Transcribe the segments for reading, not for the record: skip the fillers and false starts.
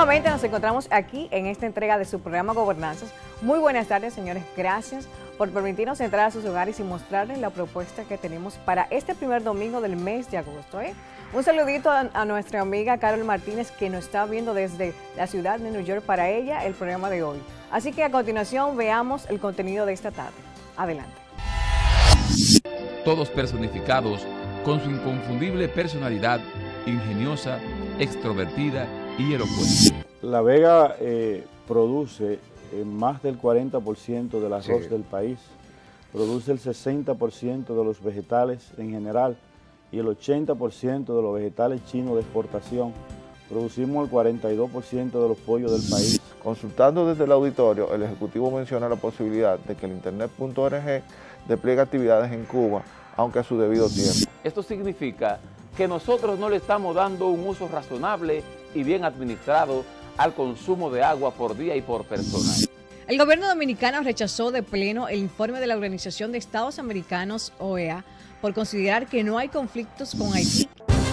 Nuevamente nos encontramos aquí en esta entrega de su programa Gobernanzas. Muy buenas tardes, señores. Gracias por permitirnos entrar a sus hogares y mostrarles la propuesta que tenemos para este primer domingo del mes de agosto. Un saludito a nuestra amiga Carol Martínez, que nos está viendo desde la ciudad de New York. Para ella, el programa de hoy. Así que a continuación veamos el contenido de esta tarde. Adelante. Todos personificados con su inconfundible personalidad, ingeniosa, extrovertida y elocuente. La Vega produce más del 40% del arroz del país, produce el 60% de los vegetales en general y el 80% de los vegetales chinos de exportación. Producimos el 42% de los pollos del país. Consultando desde el auditorio, el Ejecutivo menciona la posibilidad de que el Internet.org despliegue actividades en Cuba, aunque a su debido tiempo. Esto significa que nosotros no le estamos dando un uso razonable y bien administrado al consumo de agua por día y por persona. El gobierno dominicano rechazó de pleno el informe de la Organización de Estados Americanos, OEA, por considerar que no hay conflictos con Haití.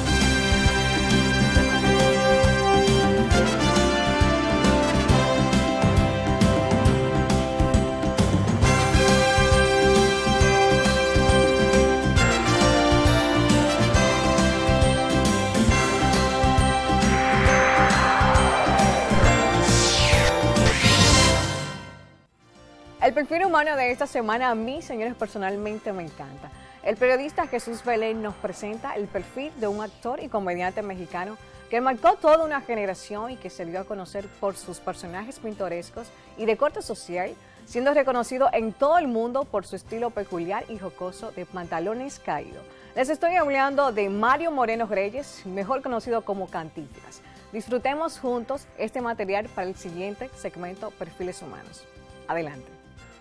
El perfil humano de esta semana a mí, señores, personalmente me encanta. El periodista Jesús Belén nos presenta el perfil de un actor y comediante mexicano que marcó toda una generación y que se dio a conocer por sus personajes pintorescos y de corte social, siendo reconocido en todo el mundo por su estilo peculiar y jocoso de pantalones caídos. Les estoy hablando de Mario Moreno Reyes, mejor conocido como Cantinflas. Disfrutemos juntos este material para el siguiente segmento Perfiles Humanos. Adelante.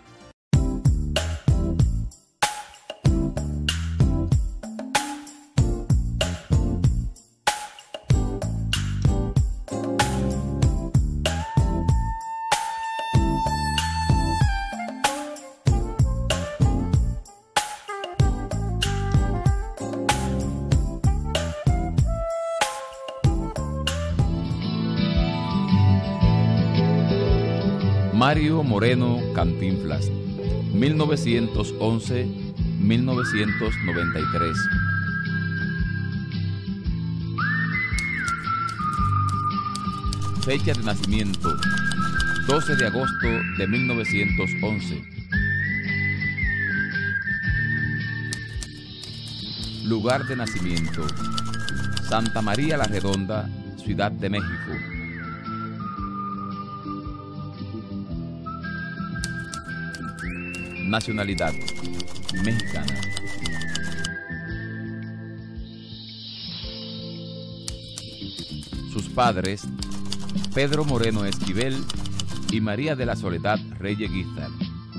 Mario Moreno Cantinflas, 1911-1993. Fecha de nacimiento, 12 de agosto de 1911. Lugar de nacimiento, Santa María la Redonda, Ciudad de México. Nacionalidad mexicana. Sus padres, Pedro Moreno Esquivel y María de la Soledad Reyes Guizar.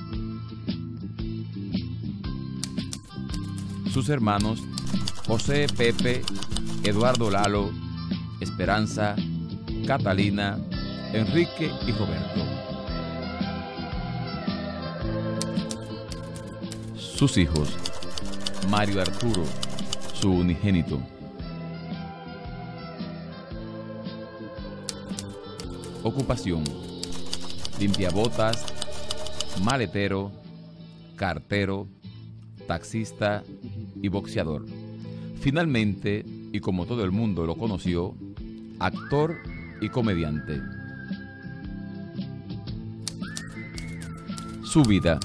Sus hermanos, José Pepe, Eduardo Lalo, Esperanza, Catalina, Enrique y Roberto. Sus hijos, Mario Arturo, su unigénito. Ocupación, limpiabotas, maletero, cartero, taxista y boxeador. Finalmente, y como todo el mundo lo conoció, actor y comediante. Su vida.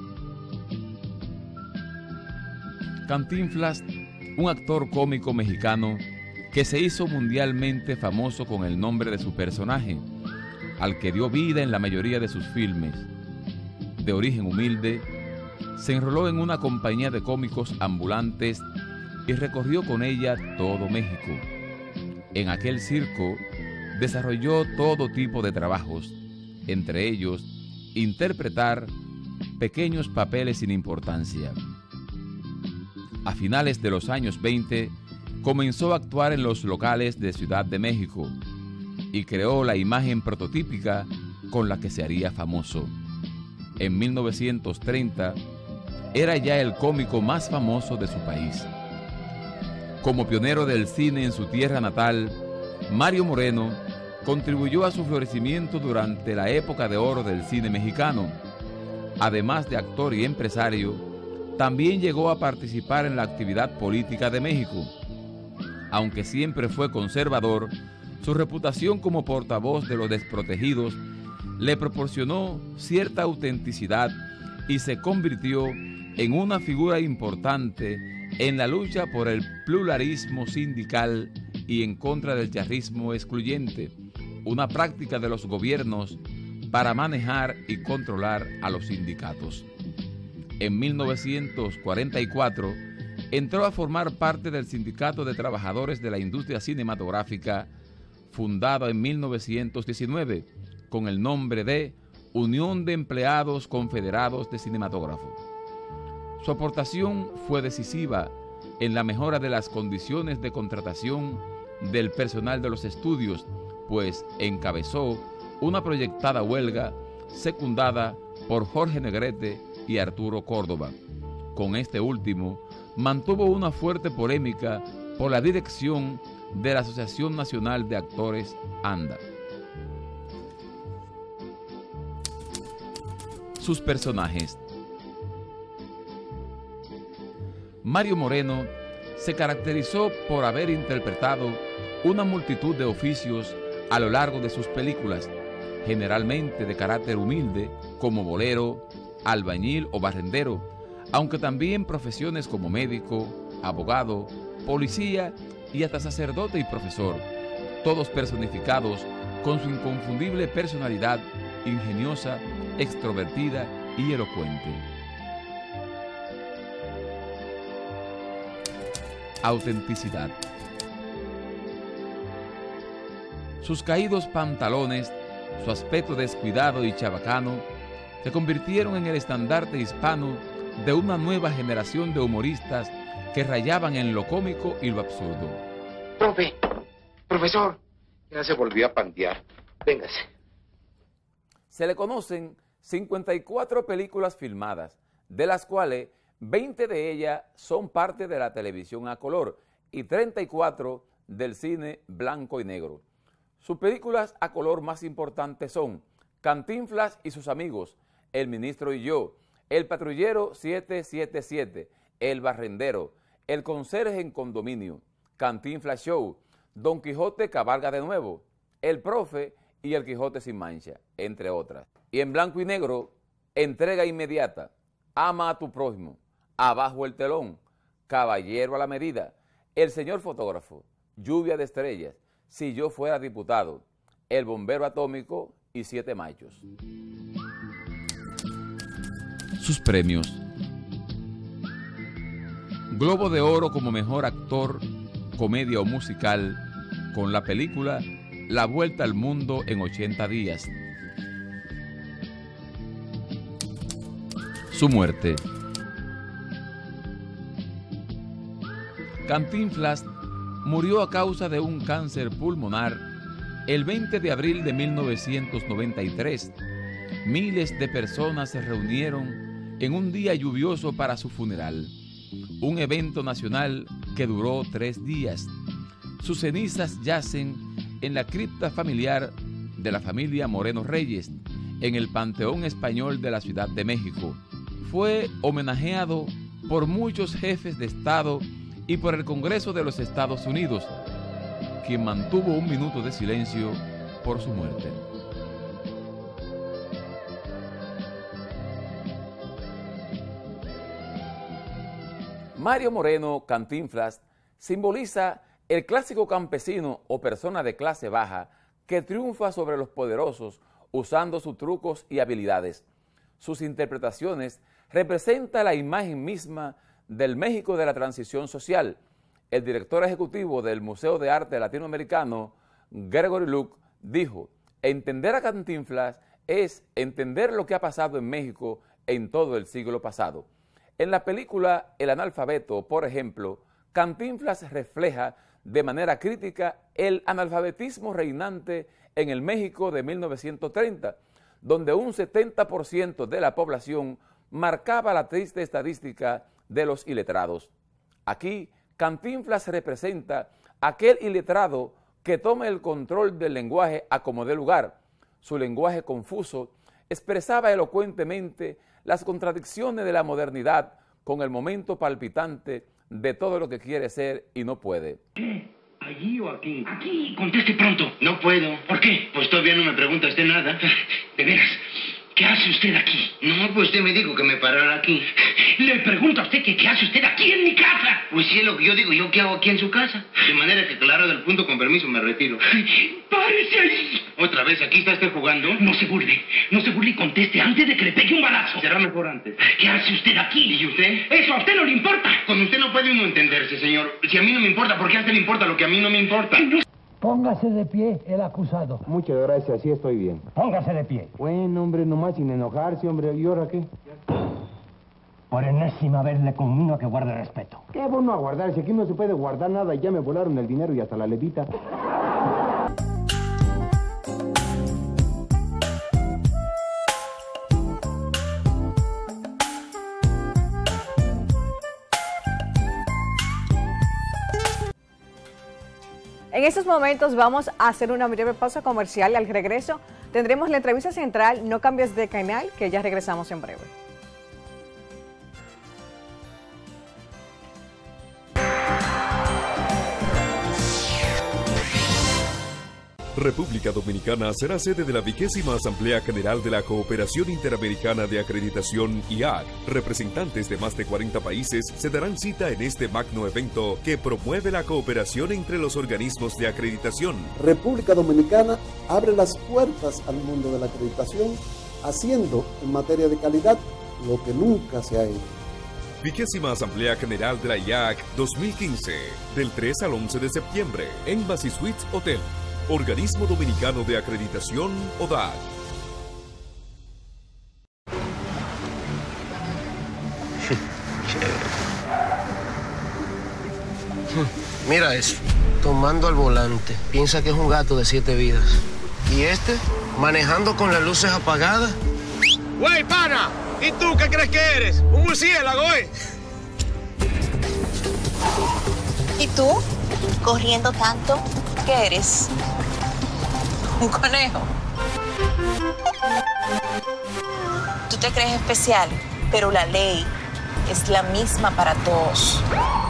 Cantinflas, un actor cómico mexicano que se hizo mundialmente famoso con el nombre de su personaje, al que dio vida en la mayoría de sus filmes. De origen humilde, se enroló en una compañía de cómicos ambulantes y recorrió con ella todo México. En aquel circo desarrolló todo tipo de trabajos, entre ellos interpretar pequeños papeles sin importancia. A finales de los años 20, comenzó a actuar en los locales de Ciudad de México y creó la imagen prototípica con la que se haría famoso. En 1930, era ya el cómico más famoso de su país. Como pionero del cine en su tierra natal, Mario Moreno contribuyó a su florecimiento durante la época de oro del cine mexicano. Además de actor y empresario, también llegó a participar en la actividad política de México. Aunque siempre fue conservador, su reputación como portavoz de los desprotegidos le proporcionó cierta autenticidad y se convirtió en una figura importante en la lucha por el pluralismo sindical y en contra del charrismo excluyente, una práctica de los gobiernos para manejar y controlar a los sindicatos. En 1944 entró a formar parte del Sindicato de Trabajadores de la Industria Cinematográfica, fundado en 1919 con el nombre de Unión de Empleados Confederados de Cinematógrafo. Su aportación fue decisiva en la mejora de las condiciones de contratación del personal de los estudios, pues encabezó una proyectada huelga secundada por Jorge Negrete y Arturo Córdoba. Con este último, mantuvo una fuerte polémica por la dirección de la Asociación Nacional de Actores, ANDA. Sus personajes. Mario Moreno se caracterizó por haber interpretado una multitud de oficios a lo largo de sus películas, generalmente de carácter humilde, como bolero, albañil o barrendero, aunque también profesiones como médico, abogado, policía y hasta sacerdote y profesor, todos personificados con su inconfundible personalidad ingeniosa, extrovertida y elocuente. Autenticidad. Sus caídos pantalones, su aspecto descuidado y chabacano, se convirtieron en el estandarte hispano de una nueva generación de humoristas que rayaban en lo cómico y lo absurdo. Profe, profesor, ya se volvió a pantear. Véngase. Se le conocen 54 películas filmadas, de las cuales 20 de ellas son parte de la televisión a color y 34 del cine blanco y negro. Sus películas a color más importantes son Cantinflas y sus amigos, El ministro y yo, El patrullero 777, El barrendero, El conserje en condominio, Cantinflas Show, Don Quijote cabalga de nuevo, El profe y El Quijote sin mancha, entre otras. Y en blanco y negro, Entrega inmediata, Ama a tu prójimo, Abajo el telón, Caballero a la medida, El señor fotógrafo, Lluvia de estrellas, Si yo fuera diputado, El bombero atómico y Siete machos. Sus premios. Globo de Oro como mejor actor, comedia o musical, con la película La Vuelta al Mundo en 80 días. Su muerte. Cantinflas murió a causa de un cáncer pulmonar el 20 de abril de 1993. Miles de personas se reunieron en un día lluvioso para su funeral, un evento nacional que duró 3 días. Sus cenizas yacen en la cripta familiar de la familia Moreno Reyes, en el Panteón Español de la Ciudad de México. Fue homenajeado por muchos jefes de Estado y por el Congreso de los Estados Unidos, quien mantuvo un minuto de silencio por su muerte. Mario Moreno, Cantinflas, simboliza el clásico campesino o persona de clase baja que triunfa sobre los poderosos usando sus trucos y habilidades. Sus interpretaciones representan la imagen misma del México de la transición social. El director ejecutivo del Museo de Arte Latinoamericano, Gregory Luke, dijo: entender a Cantinflas es entender lo que ha pasado en México en todo el siglo pasado. En la película El analfabeto, por ejemplo, Cantinflas refleja de manera crítica el analfabetismo reinante en el México de 1930, donde un 70% de la población marcaba la triste estadística de los iletrados. Aquí, Cantinflas representa aquel iletrado que tome el control del lenguaje a como dé lugar. Su lenguaje confuso expresaba elocuentemente las contradicciones de la modernidad con el momento palpitante de todo lo que quiere ser y no puede. ¿Allí o aquí? Aquí, conteste pronto. No puedo. ¿Por qué? Pues todavía no me pregunta usted nada. De veras, ¿qué hace usted aquí? No, pues usted me dijo que me parara aquí. Le pregunto a usted que qué hace usted aquí en mi casa. Pues sí, es lo que yo digo. ¿Yo qué hago aquí en su casa? De manera que, claro, del punto, con permiso, me retiro. ¡Párese ahí! ¿Otra vez? ¿Aquí está usted jugando? No se burle y conteste antes de que le pegue un balazo. Será mejor antes. ¿Qué hace usted aquí? ¿Y usted? Eso a usted no le importa. Con usted no puede uno entenderse, señor. Si a mí no me importa, ¿por qué a usted le importa lo que a mí no me importa? Póngase de pie el acusado. Muchas gracias, sí estoy bien. Póngase de pie. Bueno, hombre, nomás sin enojarse, hombre. ¿Y ahora qué? Por enésima vez le conmino a que guarde respeto. Qué bueno a guardar, si aquí no se puede guardar nada, ya me volaron el dinero y hasta la levita. En estos momentos vamos a hacer una breve pausa comercial. Al regreso tendremos la entrevista central. No cambies de canal, que ya regresamos en breve. República Dominicana será sede de la 20ª Asamblea General de la Cooperación Interamericana de Acreditación IAC. Representantes de más de 40 países se darán cita en este magno evento que promueve la cooperación entre los organismos de acreditación. República Dominicana abre las puertas al mundo de la acreditación, haciendo en materia de calidad lo que nunca se ha hecho. 20ª Asamblea General de la IAC 2015, del 3 al 11 de septiembre, Embassy Suites Hotel. Organismo Dominicano de Acreditación, ODAC. Mira eso, tomando al volante. Piensa que es un gato de 7 vidas. ¿Y este? Manejando con las luces apagadas. ¡Güey, pana! ¿Y tú qué crees que eres? ¿Un murciélago, ¿Y tú? ¿Corriendo tanto? ¿Qué eres? ¿Un conejo? Tú te crees especial, pero la ley es la misma para todos.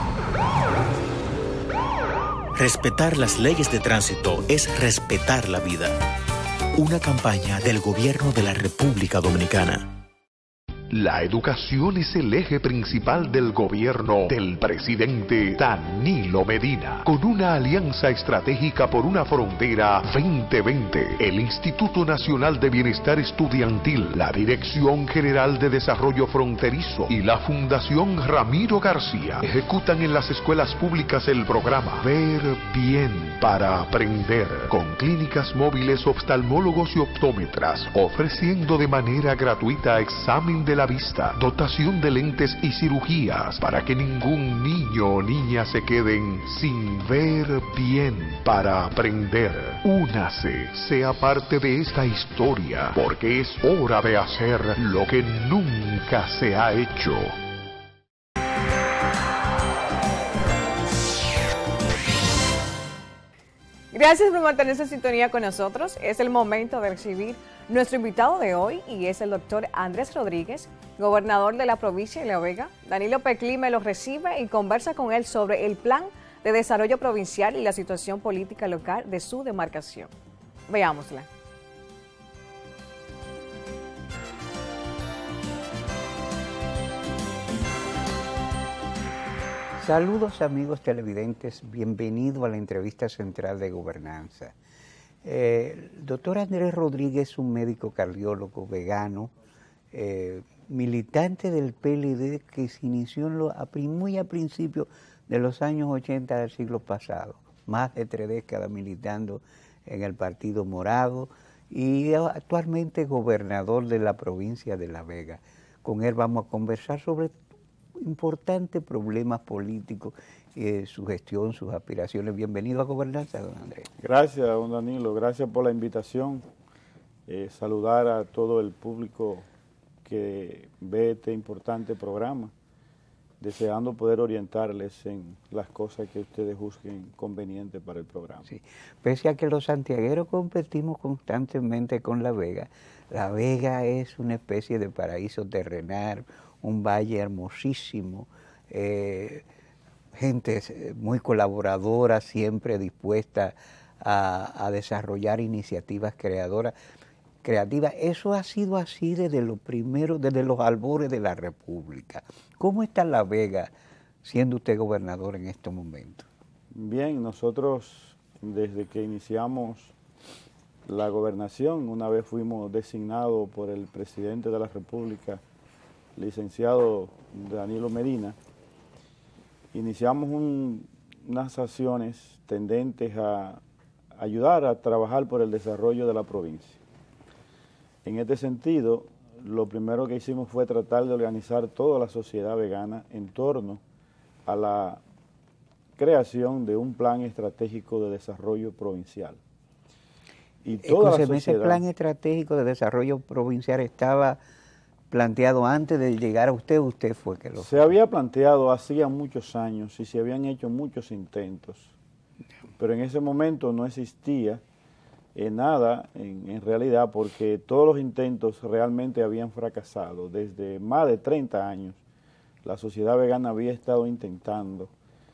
Respetar las leyes de tránsito es respetar la vida. Una campaña del Gobierno de la República Dominicana. La educación es el eje principal del gobierno del presidente Danilo Medina. Con una alianza estratégica por una frontera 2020, el Instituto Nacional de Bienestar Estudiantil, la Dirección General de Desarrollo Fronterizo y la Fundación Ramiro García ejecutan en las escuelas públicas el programa Ver Bien para Aprender, con clínicas móviles, oftalmólogos y optómetras, ofreciendo de manera gratuita examen de la vista, dotación de lentes y cirugías para que ningún niño o niña se queden sin ver bien para aprender. Únase, sea parte de esta historia, porque es hora de hacer lo que nunca se ha hecho. Gracias por mantenerse en sintonía con nosotros. Es el momento de recibir nuestro invitado de hoy y es el doctor Andrés Rodríguez, gobernador de la provincia de La Vega. Danilo Peclí me lo recibe y conversa con él sobre el plan de desarrollo provincial y la situación política local de su demarcación. Veámosla. Saludos amigos televidentes, bienvenido a la entrevista central de Gobernanza. El doctor Andrés Rodríguez es un médico cardiólogo vegano, militante del PLD que se inició muy a principios de los años 80 del siglo pasado, más de 3 décadas militando en el Partido Morado y actualmente gobernador de la provincia de La Vega. Con él vamos a conversar sobre importantes problemas políticos, su gestión, sus aspiraciones. Bienvenido a Gobernanza, don Andrés. Gracias, don Danilo, gracias por la invitación. Saludar a todo el público que ve este importante programa deseando poder orientarles en las cosas que ustedes juzguen convenientes para el programa. Sí. Pese a que los santiagueros competimos constantemente con La Vega es una especie de paraíso terrenal, un valle hermosísimo, gente muy colaboradora, siempre dispuesta a desarrollar iniciativas creativas. Eso ha sido así desde los primeros, desde los albores de la República. ¿Cómo está La Vega siendo usted gobernador en estos momentos? Bien, nosotros desde que iniciamos la gobernación, una vez fuimos designados por el presidente de la República, licenciado Danilo Medina, iniciamos unas acciones tendentes a ayudar a trabajar por el desarrollo de la provincia. En este sentido, lo primero que hicimos fue tratar de organizar toda la sociedad vegana en torno a la creación de un plan estratégico de desarrollo provincial. Y toda la sociedad, ese plan estratégico de desarrollo provincial estaba planteado antes de llegar a usted fue que lo... Se había planteado hacía muchos años y se habían hecho muchos intentos, pero en ese momento no existía nada en realidad, porque todos los intentos realmente habían fracasado. Desde más de 30 años la sociedad vegana había estado intentando,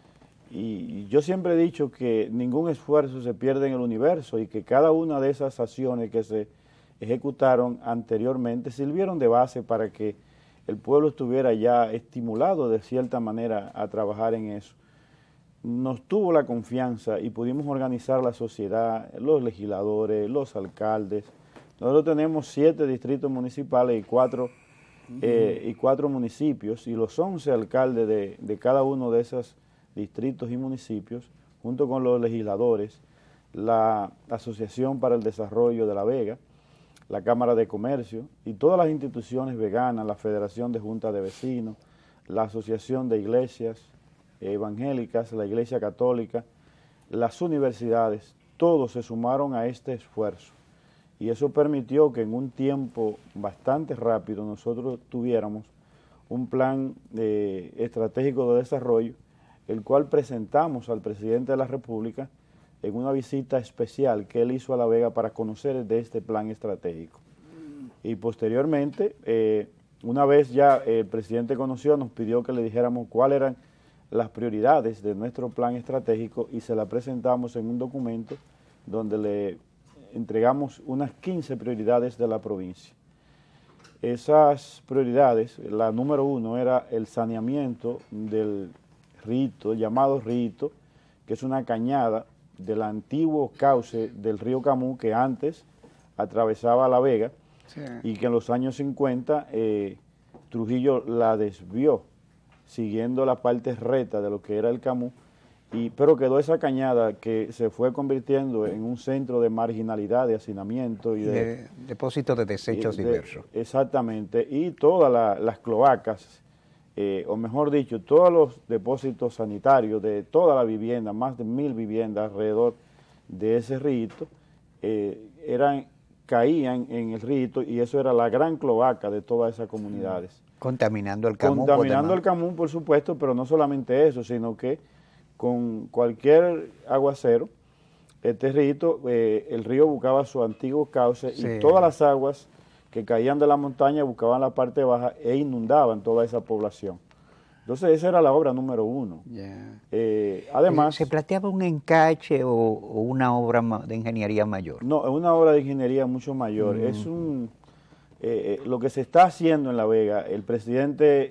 y yo siempre he dicho que ningún esfuerzo se pierde en el universo y que cada una de esas acciones que se ejecutaron anteriormente sirvieron de base para que el pueblo estuviera ya estimulado de cierta manera a trabajar en eso. Nos tuvo la confianza y pudimos organizar la sociedad, los legisladores, los alcaldes. Nosotros tenemos 7 distritos municipales y 4 municipios, y los 11 alcaldes de cada uno de esos distritos y municipios, junto con los legisladores, la Asociación para el Desarrollo de La Vega, la Cámara de Comercio y todas las instituciones veganas, la Federación de Juntas de Vecinos, la Asociación de Iglesias evangélicas, la Iglesia Católica, las universidades, todos se sumaron a este esfuerzo, y eso permitió que en un tiempo bastante rápido nosotros tuviéramos un plan estratégico de desarrollo, el cual presentamos al presidente de la República en una visita especial que él hizo a La Vega para conocer de este plan estratégico. Y posteriormente, una vez ya el presidente conoció, nos pidió que le dijéramos cuáles eran las prioridades de nuestro plan estratégico, y se la presentamos en un documento donde le entregamos unas 15 prioridades de la provincia. Esas prioridades, la número 1 era el saneamiento del rito, el llamado rito, que es una cañada del antiguo cauce del río Camus que antes atravesaba La Vega, sí, y que en los años 50 Trujillo la desvió siguiendo la parte recta de lo que era el Camus, pero quedó esa cañada que se fue convirtiendo en un centro de marginalidad, de hacinamiento y de depósito de desechos diversos. Exactamente, y todas las cloacas, o mejor dicho, todos los depósitos sanitarios de toda la vivienda, más de 1000 viviendas alrededor de ese rito, caían en el rito, y eso era la gran cloaca de todas esas comunidades. Contaminando el Camus. Contaminando el Camus, por supuesto, pero no solamente eso, sino que con cualquier aguacero, este rito, el río buscaba su antiguo cauce, sí, y todas las aguas que caían de la montaña buscaban la parte baja e inundaban toda esa población. Entonces esa era la obra número 1. Yeah. Además... ¿Se planteaba un encache o una obra de ingeniería mayor? No, es una obra de ingeniería mucho mayor. Es lo que se está haciendo en La Vega. El presidente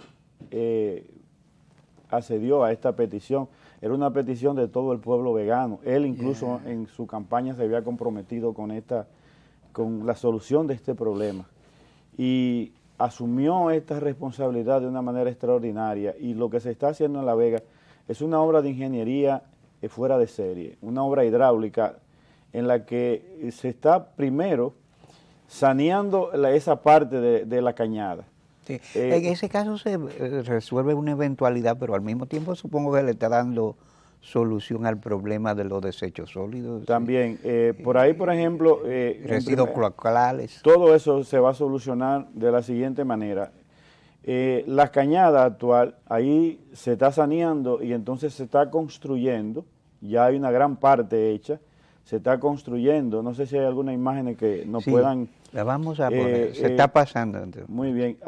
accedió a esta petición. Era una petición de todo el pueblo vegano. Él incluso en su campaña se había comprometido con la solución de este problema, y asumió esta responsabilidad de una manera extraordinaria, y lo que se está haciendo en La Vega es una obra de ingeniería fuera de serie, una obra hidráulica en la que se está primero saneando esa parte de la cañada. Sí. En ese caso se resuelve una eventualidad, pero al mismo tiempo supongo que le está dando solución al problema de los desechos sólidos. También, por ahí, por ejemplo... residuos cloacales. Todo eso se va a solucionar de la siguiente manera. La cañada actual, ahí se está saneando y entonces se está construyendo, ya hay una gran parte hecha, se está construyendo, no sé si hay alguna imagen que nos puedan... La vamos a poner, se está pasando. Entonces. Muy bien,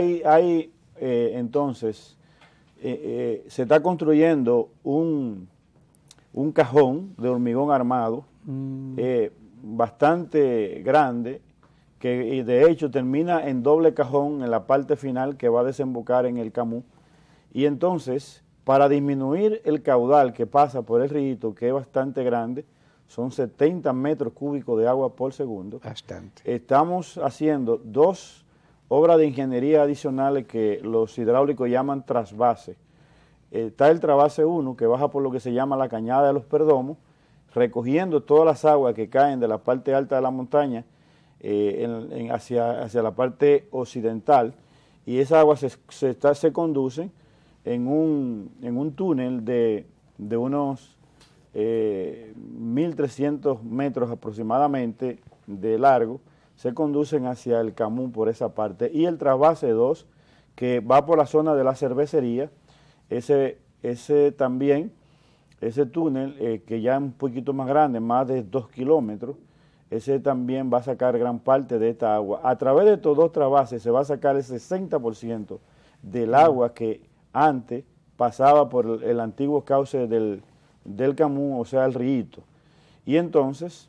entonces, se está construyendo un cajón de hormigón armado bastante grande, que de hecho termina en doble cajón en la parte final que va a desembocar en el Camus. Y entonces, para disminuir el caudal que pasa por el río, que es bastante grande, son 70 metros cúbicos de agua por segundo. Bastante. Estamos haciendo 2 obras de ingeniería adicionales que los hidráulicos llaman trasvase. Está el trasvase 1, que baja por lo que se llama la Cañada de los Perdomos, recogiendo todas las aguas que caen de la parte alta de la montaña hacia la parte occidental, y esas aguas se conducen en un túnel de unos 1.300 metros aproximadamente de largo, se conducen hacia el Camus por esa parte, y el trasvase 2, que va por la zona de la cervecería, ese túnel, que ya es un poquito más grande, más de 2 kilómetros, ese también va a sacar gran parte de esta agua. A través de estos 2 trasvases se va a sacar el 60% del agua que antes pasaba por el antiguo cauce del Camus, o sea, el río. Y entonces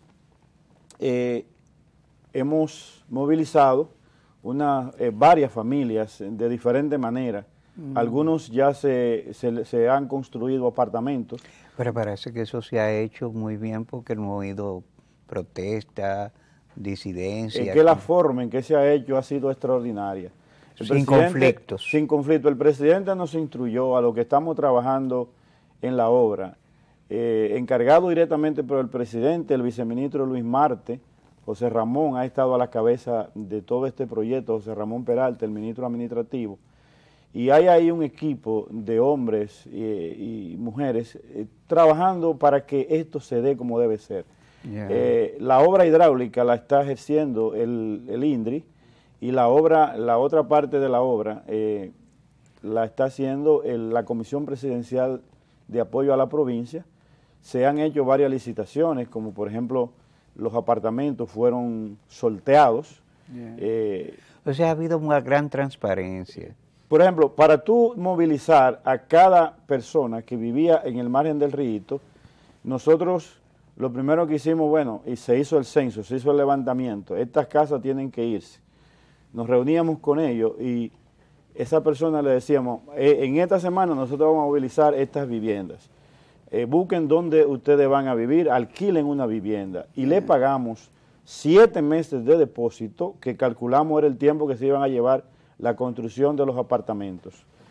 hemos movilizado varias familias de diferentes maneras. Algunos ya se han construido apartamentos. Pero parece que eso se ha hecho muy bien porque no ha habido protesta, disidencia. Es que la forma en que se ha hecho ha sido extraordinaria. Sin conflictos. Sin conflicto. El presidente nos instruyó a lo que estamos trabajando en la obra. Encargado directamente por el presidente, el viceministro Luis Marte, José Ramón ha estado a la cabeza de todo este proyecto, José Ramón Peralta, el ministro administrativo, y hay ahí un equipo de hombres y mujeres trabajando para que esto se dé como debe ser. La obra hidráulica la está ejerciendo el INDRI, y la otra parte de la obra la está haciendo la Comisión Presidencial de Apoyo a la Provincia. Se han hecho varias licitaciones, como por ejemplo los apartamentos fueron sorteados. O sea, ha habido una gran transparencia. Por ejemplo, para tú movilizar a cada persona que vivía en el margen del río, nosotros lo primero que hicimos, y se hizo el censo, se hizo el levantamiento, estas casas tienen que irse. Nos reuníamos con ellos y esa persona le decíamos, en esta semana nosotros vamos a movilizar estas viviendas. Busquen dónde ustedes van a vivir, alquilen una vivienda y le pagamos 7 meses de depósito, que calculamos era el tiempo que se iban a llevar la construcción de los apartamentos.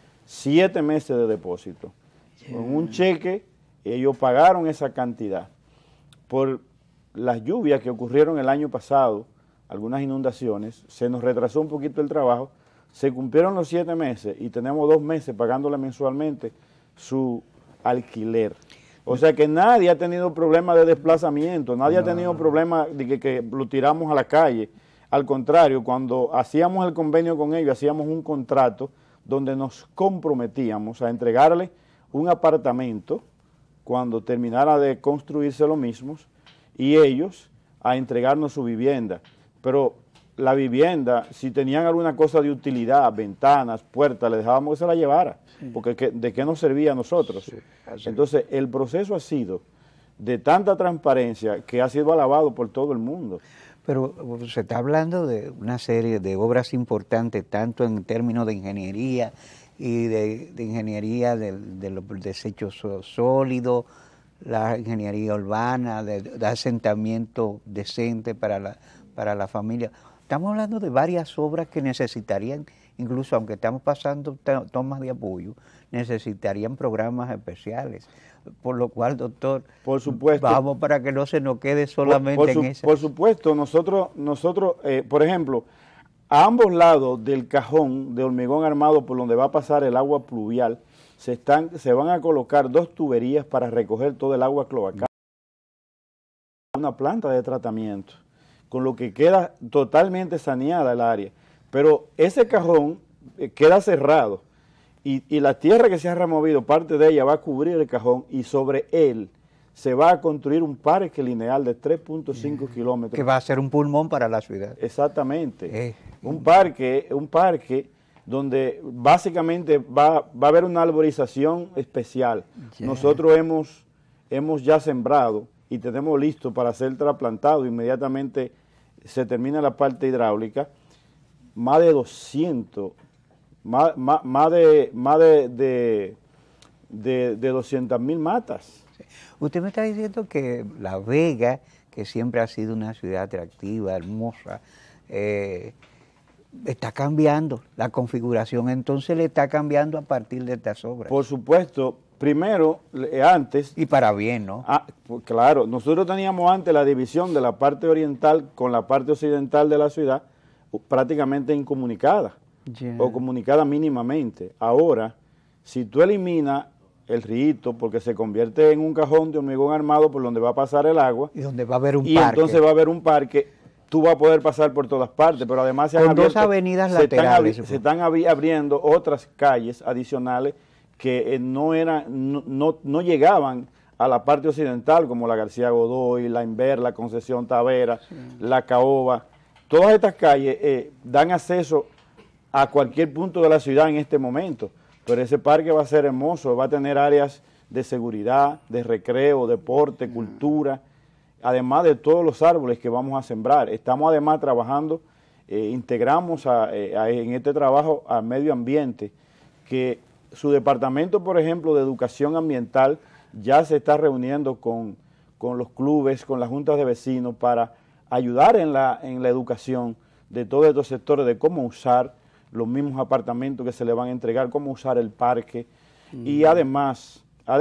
7 meses de depósito. Con un cheque, ellos pagaron esa cantidad. Por las lluvias que ocurrieron el año pasado, algunas inundaciones, se nos retrasó un poquito el trabajo, se cumplieron los 7 meses y tenemos 2 meses pagándole mensualmente su alquiler. O sea que nadie ha tenido problema de desplazamiento, nadie ha tenido problema de que lo tiramos a la calle. Al contrario, cuando hacíamos el convenio con ellos, hacíamos un contrato donde nos comprometíamos a entregarle un apartamento cuando terminara de construirse lo mismo, y ellos a entregarnos su vivienda. Pero la vivienda, si tenían alguna cosa de utilidad, ventanas, puertas, le dejábamos que se la llevara, porque ¿de qué nos servía a nosotros? Entonces, el proceso ha sido de tanta transparencia que ha sido alabado por todo el mundo. Pero se está hablando de una serie de obras importantes, tanto en términos de ingeniería y de ingeniería de los desechos sólidos, la ingeniería urbana, de asentamiento decente para la familia. Estamos hablando de varias obras que necesitarían, incluso aunque estamos pasando tomas de apoyo, necesitarían programas especiales. Por lo cual, doctor, por supuesto, vamos para que no se nos quede solamente en esa. Por supuesto, nosotros por ejemplo, a ambos lados del cajón de hormigón armado por donde va a pasar el agua pluvial, se van a colocar 2 tuberías para recoger todo el agua cloacal. Una planta de tratamiento, con lo que queda totalmente saneada el área. Pero ese cajón queda cerrado y la tierra que se ha removido, parte de ella va a cubrir el cajón y sobre él se va a construir un parque lineal de 3.5 kilómetros. Que va a ser un pulmón para la ciudad. Exactamente. Un parque donde básicamente va a haber una arborización especial. Nosotros hemos ya sembrado y tenemos listo para ser trasplantado. Inmediatamente se termina la parte hidráulica. Más de 200, más de 200.000 matas. Usted me está diciendo que La Vega, que siempre ha sido una ciudad atractiva, hermosa, está cambiando la configuración, entonces le está cambiando a partir de estas obras. Por supuesto, primero, antes... Y para bien, ¿no? Pues claro, nosotros teníamos antes la división de la parte oriental con la parte occidental de la ciudad prácticamente incomunicada, o comunicada mínimamente. Ahora, si tú eliminas el río, porque se convierte en un cajón de hormigón armado por donde va a pasar el agua. Y donde va a haber un parque. Y entonces va a haber un parque, tú vas a poder pasar por todas partes, pero además se han abierto, dos avenidas laterales. Se están abriendo otras calles adicionales que no llegaban a la parte occidental, como la García Godoy, la Inver, la Concesión Tavera, la Caoba. Todas estas calles dan acceso a cualquier punto de la ciudad en este momento. Pero ese parque va a ser hermoso, va a tener áreas de seguridad, de recreo, deporte, cultura, además de todos los árboles que vamos a sembrar. Estamos además trabajando, integramos en este trabajo al medio ambiente, que su departamento, por ejemplo, de educación ambiental, ya se está reuniendo con los clubes, con las juntas de vecinos, para ayudar en la educación de todos estos sectores, de cómo usar los mismos apartamentos que se le van a entregar, cómo usar el parque. Y además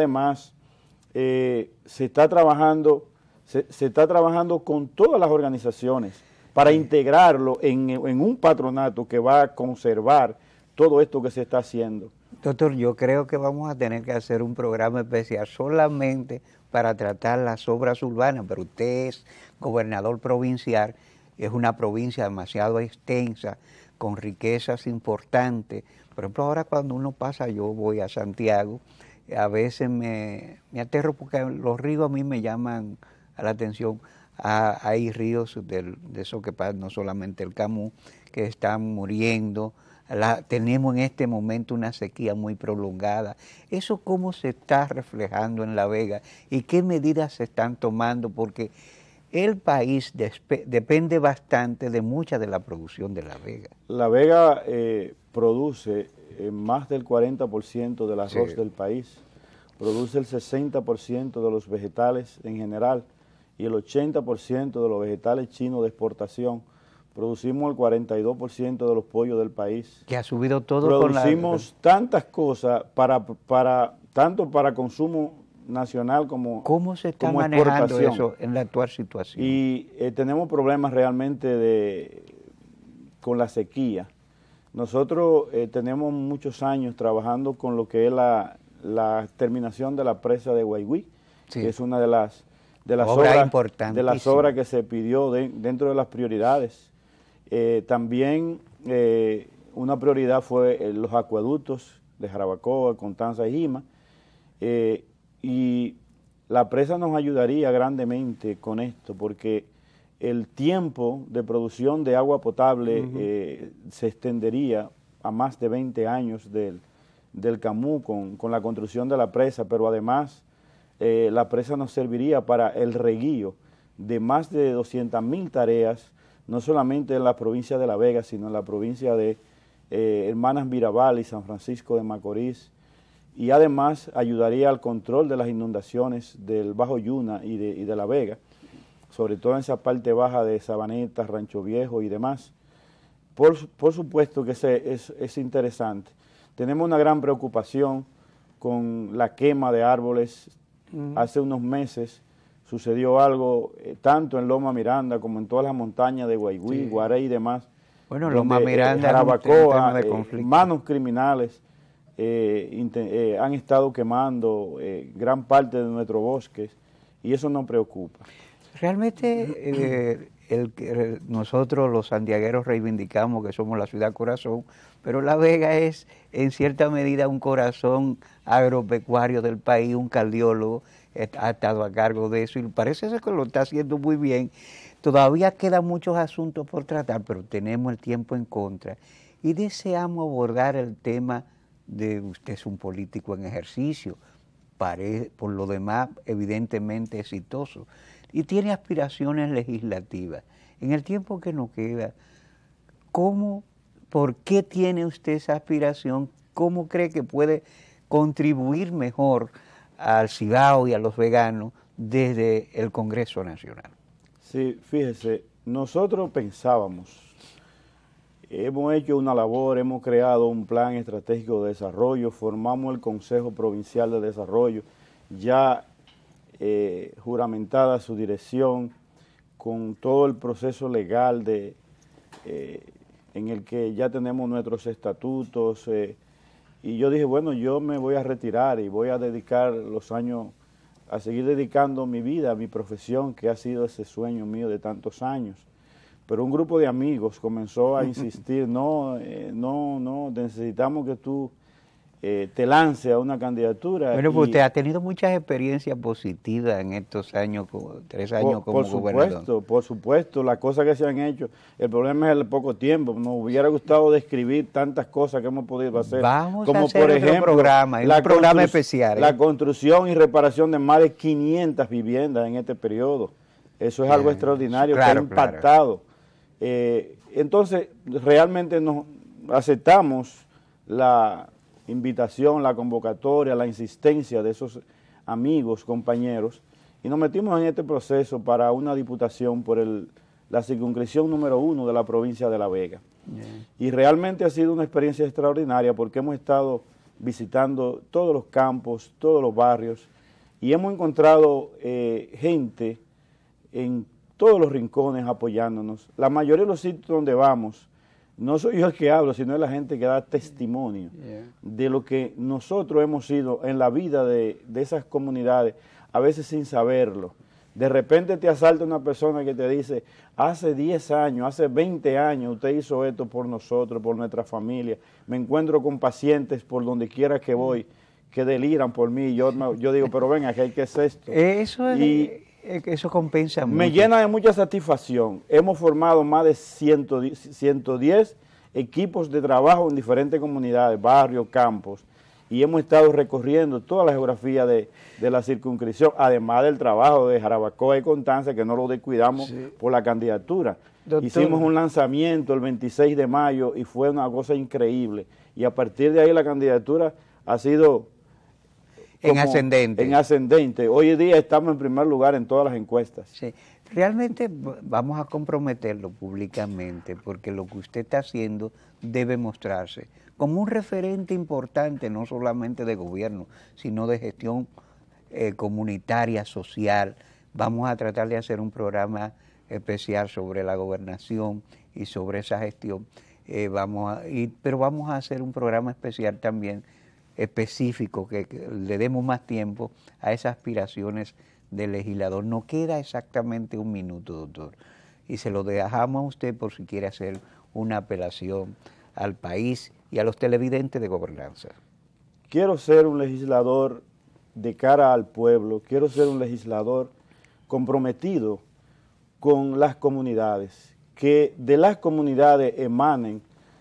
se está trabajando con todas las organizaciones para integrarlo en un patronato que va a conservar todo esto que se está haciendo. Doctor, yo creo que vamos a tener que hacer un programa especial solamente para tratar las obras urbanas, pero usted es gobernador provincial, es una provincia demasiado extensa, con riquezas importantes. Por ejemplo, ahora cuando uno pasa, yo voy a Santiago, a veces me aterro porque los ríos a mí me llaman a la atención. Hay ríos de esos que pasan, no solamente el Camus, que están muriendo. Tenemos en este momento una sequía muy prolongada. ¿Eso cómo se está reflejando en La Vega? ¿Y qué medidas se están tomando? Porque el país depende bastante de mucha de la producción de La Vega. La Vega produce más del 40% del arroz del país, produce el 60% de los vegetales en general y el 80% de los vegetales chinos de exportación. Producimos el 42% de los pollos del país. Que ha subido todo. Producimos tantas cosas tanto para consumo nacional como ¿Cómo se está manejando eso en la actual situación? Y tenemos problemas realmente con la sequía. Nosotros tenemos muchos años trabajando con lo que es la terminación de la presa de Guayguí, que es una de las obras que se pidió dentro de las prioridades. También una prioridad fue los acueductos de Jarabacoa, Constanza y Jima, y la presa nos ayudaría grandemente con esto, porque el tiempo de producción de agua potable se extendería a más de 20 años del Camus con la construcción de la presa, pero además la presa nos serviría para el reguío de más de 200.000 tareas, no solamente en la provincia de La Vega, sino en la provincia de Hermanas Mirabal y San Francisco de Macorís, y además ayudaría al control de las inundaciones del Bajo Yuna y de La Vega, sobre todo en esa parte baja de Sabaneta, Rancho Viejo y demás. Por supuesto que es interesante. Tenemos una gran preocupación con la quema de árboles. Hace unos meses sucedió algo tanto en Loma Miranda como en todas las montañas de Guayguí, Guarey y demás. Bueno, Loma Miranda Jarabacoa, manos criminales han estado quemando gran parte de nuestros bosques y eso nos preocupa. Realmente nosotros los santiagueros reivindicamos que somos la ciudad corazón, pero La Vega es en cierta medida un corazón agropecuario del país, un cardiólogo ha estado a cargo de eso y parece ser que lo está haciendo muy bien. Todavía quedan muchos asuntos por tratar, pero tenemos el tiempo en contra y deseamos abordar el tema de usted es un político en ejercicio, por lo demás evidentemente exitoso y tiene aspiraciones legislativas. En el tiempo que nos queda, ¿por qué tiene usted esa aspiración? ¿Cómo cree que puede contribuir mejor al Cibao y a los veganos desde el Congreso Nacional? Sí, fíjese, nosotros pensábamos, hemos hecho una labor, hemos creado un plan estratégico de desarrollo, formamos el Consejo Provincial de Desarrollo, ya juramentada su dirección, con todo el proceso legal en el que ya tenemos nuestros estatutos, y yo dije, bueno, yo me voy a retirar y voy a dedicar los años, a seguir dedicando mi vida, a mi profesión, que ha sido ese sueño mío de tantos años. Pero un grupo de amigos comenzó a insistir, no, necesitamos que tú te lances a una candidatura. Bueno, pues usted ha tenido muchas experiencias positivas en estos años, 3 años como gobernador. Por supuesto, las cosas que se han hecho, el problema es el poco tiempo. Nos hubiera gustado describir tantas cosas que hemos podido hacer. Vamos como a hacer por ejemplo, un programa especial. La construcción y reparación de más de 500 viviendas en este periodo. Eso es algo extraordinario, claro, que ha impactado. Entonces, realmente nos aceptamos la invitación, la convocatoria, la insistencia de esos amigos, compañeros, y nos metimos en este proceso para una diputación por la circunscripción número 1 de la provincia de La Vega. Y realmente ha sido una experiencia extraordinaria porque hemos estado visitando todos los campos, todos los barrios, y hemos encontrado gente en todos los rincones apoyándonos. La mayoría de los sitios donde vamos, no soy yo el que hablo, sino es la gente que da testimonio de lo que nosotros hemos sido en la vida de esas comunidades, a veces sin saberlo. De repente te asalta una persona que te dice, hace 10 años, hace 20 años usted hizo esto por nosotros, por nuestra familia. Me encuentro con pacientes por donde quiera que voy que deliran por mí. Yo digo, pero venga, ¿qué es esto? Eso compensa mucho. Me llena de mucha satisfacción. Hemos formado más de 110 equipos de trabajo en diferentes comunidades, barrios, campos, y hemos estado recorriendo toda la geografía de la circunscripción, además del trabajo de Jarabacoa y Constanza, que no lo descuidamos por la candidatura. Doctor. Hicimos un lanzamiento el 26 de mayo y fue una cosa increíble. Y a partir de ahí la candidatura ha sido en ascendente. En ascendente. Hoy día estamos en primer lugar en todas las encuestas. Sí. Realmente vamos a comprometerlo públicamente porque lo que usted está haciendo debe mostrarse como un referente importante, no solamente de gobierno, sino de gestión comunitaria, social. Vamos a tratar de hacer un programa especial sobre la gobernación y sobre esa gestión. Pero vamos a hacer un programa especial también específico, que le demos más tiempo a esas aspiraciones del legislador. No queda exactamente un minuto, doctor, y se lo dejamos a usted por si quiere hacer una apelación al país y a los televidentes de gobernanza. Quiero ser un legislador de cara al pueblo, quiero ser un legislador comprometido con las comunidades, que de las comunidades emanen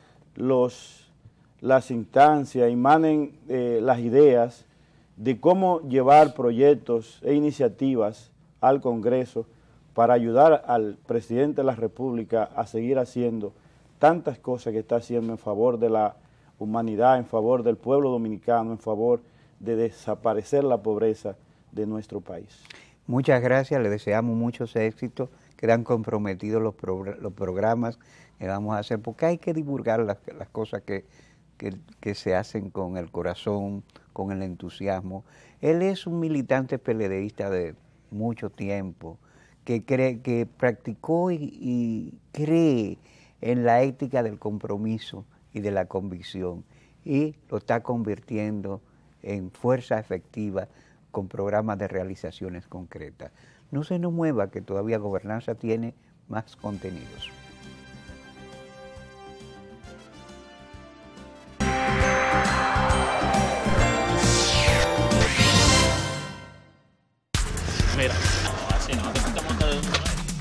las instancias, emanen las ideas de cómo llevar proyectos e iniciativas al Congreso para ayudar al presidente de la República a seguir haciendo tantas cosas que está haciendo en favor de la humanidad, en favor del pueblo dominicano, en favor de desaparecer la pobreza de nuestro país. Muchas gracias, le deseamos muchos éxitos, quedan comprometidos los programas que vamos a hacer, porque hay que divulgar las cosas que se hacen con el corazón, con el entusiasmo. Él es un militante PLDista de mucho tiempo, que practicó y cree en la ética del compromiso y de la convicción, y lo está convirtiendo en fuerza efectiva con programas de realizaciones concretas. No se nos mueva, que todavía Gobernanza tiene más contenidos. Mira, no, así no, te quitamos de un...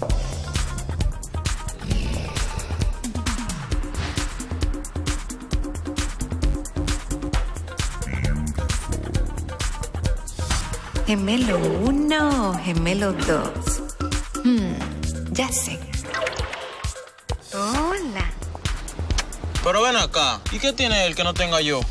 Gemelo 1, gemelo 2. Ya sé. Hola. Pero ven acá, ¿y qué tiene él que no tenga yo?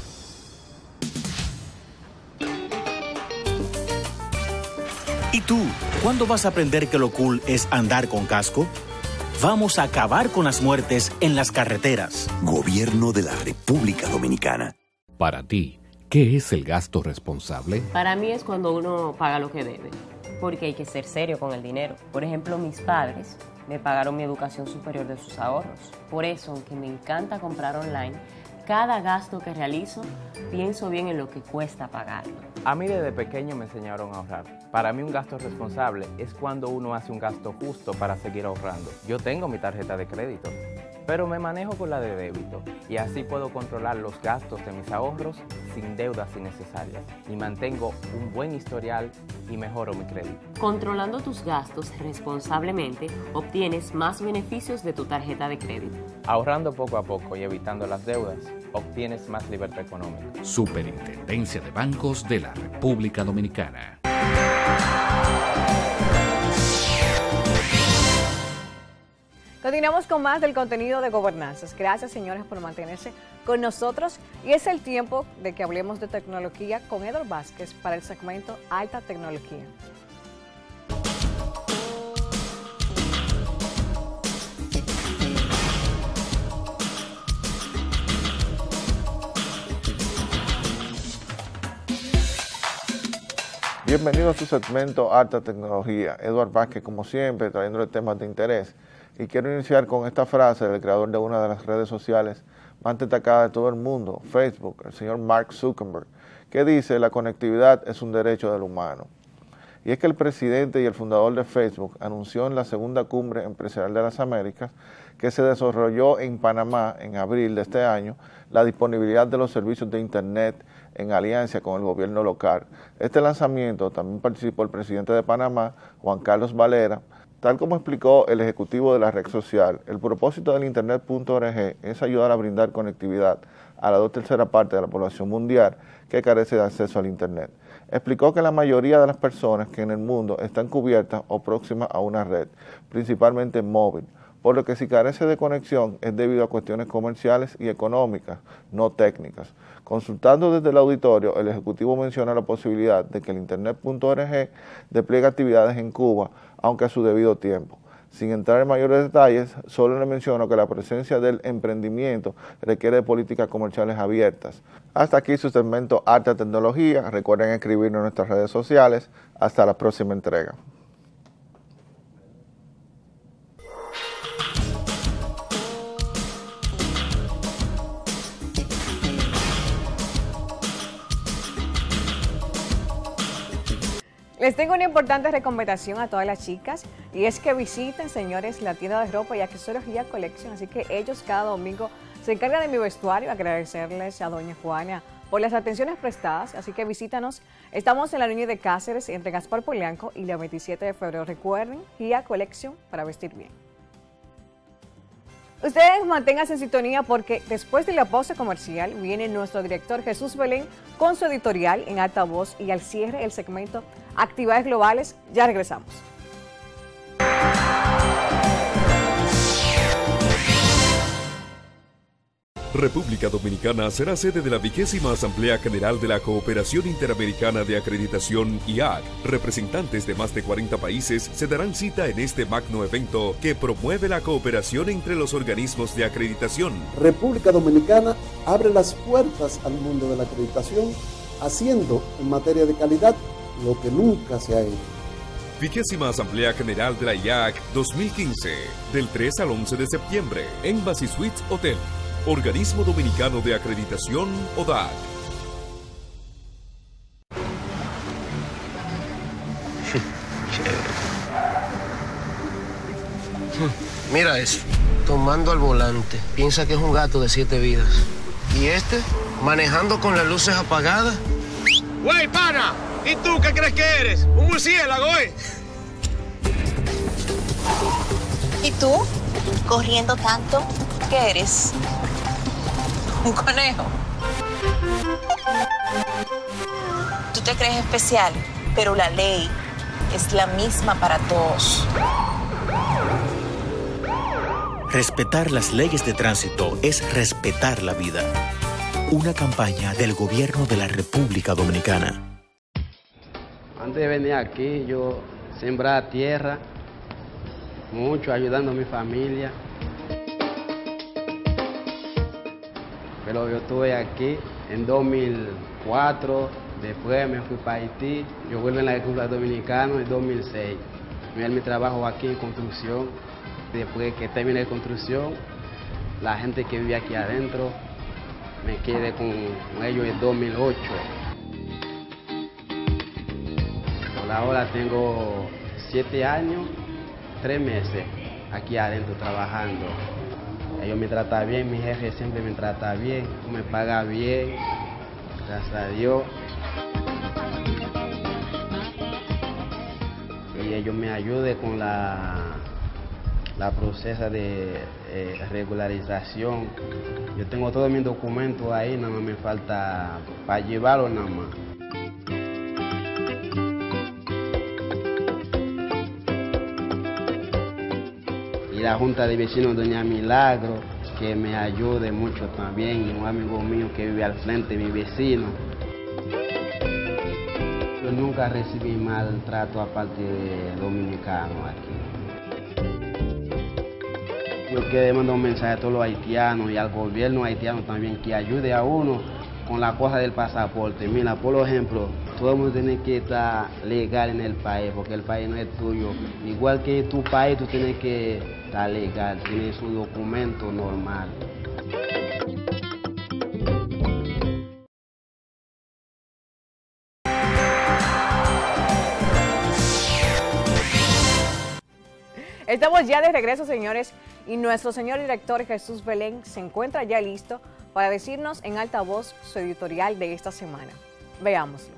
¿Y tú? ¿Cuándo vas a aprender que lo cool es andar con casco? Vamos a acabar con las muertes en las carreteras. Gobierno de la República Dominicana. Para ti, ¿qué es el gasto responsable? Para mí es cuando uno paga lo que debe, porque hay que ser serio con el dinero. Por ejemplo, mis padres me pagaron mi educación superior de sus ahorros. Por eso, aunque me encanta comprar online, cada gasto que realizo, pienso bien en lo que cuesta pagarlo. A mí desde pequeño me enseñaron a ahorrar. Para mí un gasto responsable es cuando uno hace un gasto justo para seguir ahorrando. Yo tengo mi tarjeta de crédito, pero me manejo con la de débito y así puedo controlar los gastos de mis ahorros sin deudas innecesarias y mantengo un buen historial y mejoro mi crédito. Controlando tus gastos responsablemente, obtienes más beneficios de tu tarjeta de crédito. Ahorrando poco a poco y evitando las deudas, obtienes más libertad económica. Superintendencia de Bancos de la República Dominicana. Continuamos con más del contenido de Gobernanzas. Gracias, señores, por mantenerse con nosotros. Y es el tiempo de que hablemos de tecnología con Edward Vázquez para el segmento Alta Tecnología. Bienvenido a su segmento Alta Tecnología. Edward Vázquez, como siempre, trayéndole temas de interés. Y quiero iniciar con esta frase del creador de una de las redes sociales más destacadas de todo el mundo, Facebook, el señor Mark Zuckerberg, que dice: la conectividad es un derecho del humano. Y es que el presidente y el fundador de Facebook anunció en la segunda cumbre empresarial de las Américas, que se desarrolló en Panamá en abril de este año, la disponibilidad de los servicios de Internet en alianza con el gobierno local. Este lanzamiento también participó el presidente de Panamá, Juan Carlos Valera. Tal como explicó el ejecutivo de la red social, el propósito del Internet.org es ayudar a brindar conectividad a la 2/3 parte de la población mundial que carece de acceso al Internet. Explicó que la mayoría de las personas que en el mundo están cubiertas o próximas a una red, principalmente móvil, por lo que si carece de conexión es debido a cuestiones comerciales y económicas, no técnicas. Consultando desde el auditorio, el ejecutivo menciona la posibilidad de que el Internet.org despliegue actividades en Cuba, aunque a su debido tiempo. Sin entrar en mayores detalles, solo le menciono que la presencia del emprendimiento requiere de políticas comerciales abiertas. Hasta aquí su segmento Alta Tecnología. Recuerden escribirnos en nuestras redes sociales. Hasta la próxima entrega. Les tengo una importante recomendación a todas las chicas y es que visiten, señores, la tienda de ropa y accesorios Gia Collection. Así que ellos cada domingo se encargan de mi vestuario. Agradecerles a doña Juana por las atenciones prestadas. Así que visítanos. Estamos en la Núñez de Cáceres entre Gaspar Polianco y la 27 de febrero. Recuerden, Gia Collection para vestir bien. Ustedes manténganse en sintonía porque después de la pausa comercial viene nuestro director Jesús Belén con su editorial en alta voz y al cierre el segmento Actividades Globales. Ya regresamos. República Dominicana será sede de la 20ª Asamblea General de la Cooperación Interamericana de Acreditación IAC. Representantes de más de 40 países se darán cita en este magno evento que promueve la cooperación entre los organismos de acreditación. República Dominicana abre las puertas al mundo de la acreditación, haciendo en materia de calidad lo que nunca se ha hecho. 20ª Asamblea General de la IAC 2015, del 3 al 11 de septiembre, Embassy Suites Hotel. Organismo Dominicano de Acreditación, ODAC. Mira eso. Tomando al volante. Piensa que es un gato de 7 vidas. Y este, manejando con las luces apagadas. ¡Güey, pana! ¿Y tú qué crees que eres? ¿Un murciélago, ¿Y tú? Corriendo tanto, ¿qué eres? ¿Un conejo? Tú te crees especial, pero la ley es la misma para todos. Respetar las leyes de tránsito es respetar la vida. Una campaña del Gobierno de la República Dominicana. Antes de venir aquí, yo sembraba tierra, mucho, ayudando a mi familia. Pero yo estuve aquí en 2004, después me fui para Haití, yo vuelvo en la República Dominicana en 2006. Me mi trabajo aquí en construcción. Después que terminé de construcción, la gente que vive aquí adentro, me quedé con ellos en 2008. Por ahora tengo 7 años, 3 meses aquí adentro trabajando. Ellos me tratan bien, mi jefe siempre me trata bien, me paga bien, gracias a Dios. Y ellos me ayudan con la proceso de regularización. Yo tengo todos mis documentos ahí, nada más me falta para llevarlo nada más. Y la Junta de Vecinos Doña Milagro, que me ayude mucho también, y un amigo mío que vive al frente, mi vecino. Yo nunca recibí maltrato aparte de dominicano aquí. Yo quiero mandar un mensaje a todos los haitianos y al gobierno haitiano también que ayude a uno con la cosa del pasaporte. Mira, por ejemplo, todo el mundo tiene que estar legal en el país porque el país no es tuyo. Igual que tu país, tú tienes que estar legal, tienes su documento normal. Estamos ya de regreso, señores, y nuestro señor director Jesús Belén se encuentra ya listo para decirnos en alta voz su editorial de esta semana. Veámoslo.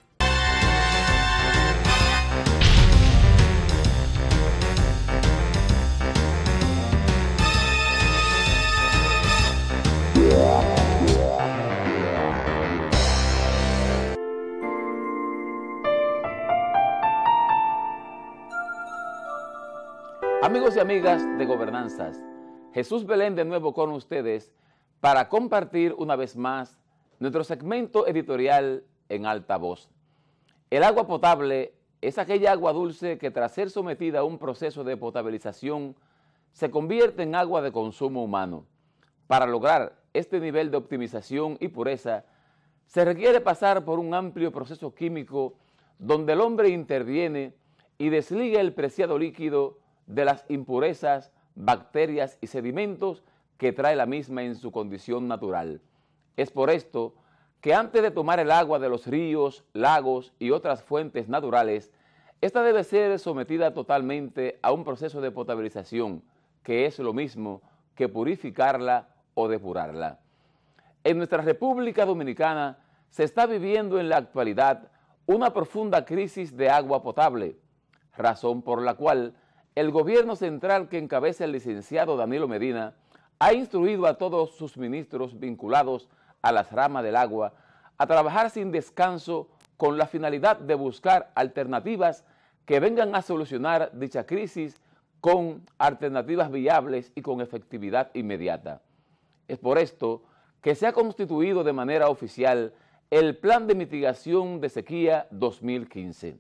Amigos y amigas de Gobernanzas, Jesús Belén de nuevo con ustedes para compartir una vez más nuestro segmento editorial en alta voz. El agua potable es aquella agua dulce que tras ser sometida a un proceso de potabilización se convierte en agua de consumo humano. Para lograr este nivel de optimización y pureza se requiere pasar por un amplio proceso químico donde el hombre interviene y desliga el preciado líquido de las impurezas, bacterias y sedimentos que trae la misma en su condición natural. Es por esto que antes de tomar el agua de los ríos, lagos y otras fuentes naturales, esta debe ser sometida totalmente a un proceso de potabilización, que es lo mismo que purificarla o depurarla. En nuestra República Dominicana se está viviendo en la actualidad una profunda crisis de agua potable, razón por la cual el gobierno central que encabeza el licenciado Danilo Medina ha instruido a todos sus ministros vinculados a las ramas del agua a trabajar sin descanso con la finalidad de buscar alternativas que vengan a solucionar dicha crisis con alternativas viables y con efectividad inmediata. Es por esto que se ha constituido de manera oficial el Plan de Mitigación de Sequía 2015.